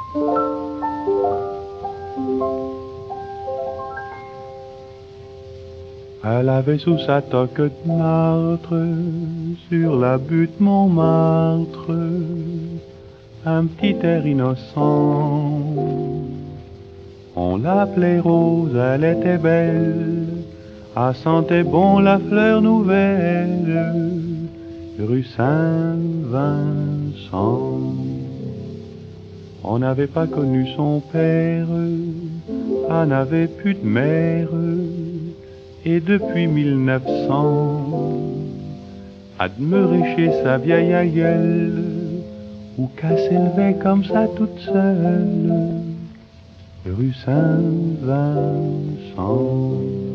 Elle avait sous sa toque de martre, sur la butte Montmartre, un petit air innocent. On l'appelait Rose, elle était belle, elle sentait bon la fleur nouvelle, rue Saint-Vincent. On n'avait pas connu son père, elle n'avait plus de mère, et depuis 1900, à demeurer chez sa vieille aïeule, où qu'elle s'élevait comme ça toute seule, rue Saint-Vincent.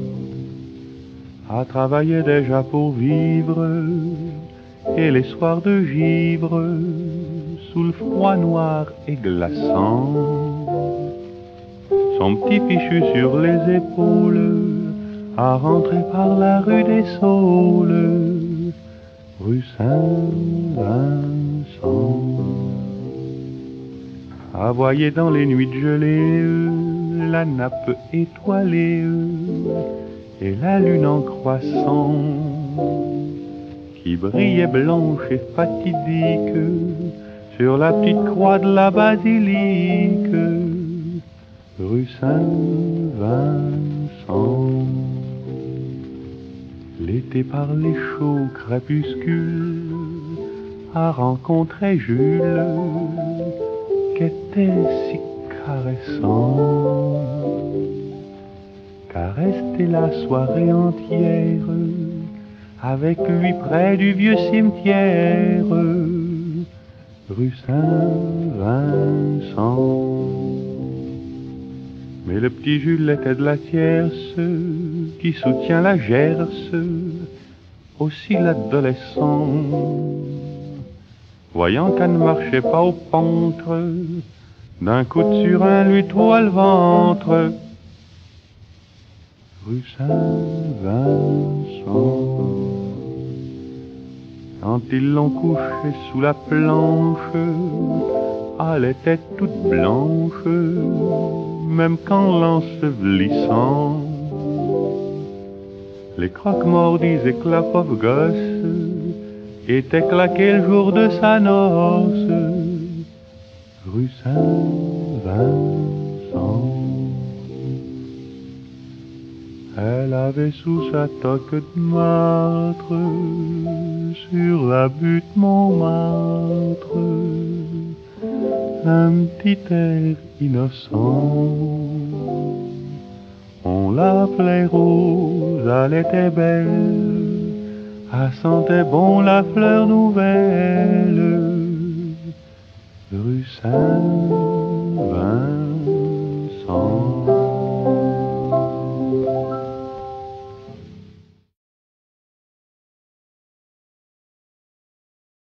Elle travaillait déjà pour vivre, et les soirs de givre, sous le froid noir et glaçant, son petit fichu sur les épaules, à rentrer par la rue des Saules, rue Saint-Vincent. À voyer dans les nuits de gelée, la nappe étoilée et la lune en croissant, qui brillait blanche et fatidique sur la petite croix de la basilique, rue Saint-Vincent. L'été par les chauds crépuscules a rencontré Jules, qu'était si caressant, qu'à rester la soirée entière avec lui près du vieux cimetière, rue Saint-Vincent. Mais le petit Jules était de la tierce qui soutient la Gerce, aussi l'adolescent. Voyant qu'elle ne marchait pas au pentre, d'un coup de surin lui trouva le ventre, rue Saint-Vincent. Quand ils l'ont couchée sous la planche, elle était toute blanche, même qu'en l'ensevelissant, les croque-morts disaient que la pauvre gosse était claquée le jour de sa noce, rue Saint-Vincent. Elle avait sous sa toque de martre, sur la butte Montmartre, un petit air innocent. On l'appelait Rose, elle était belle, elle sentait bon la fleur nouvelle, rue Saint-Vincent.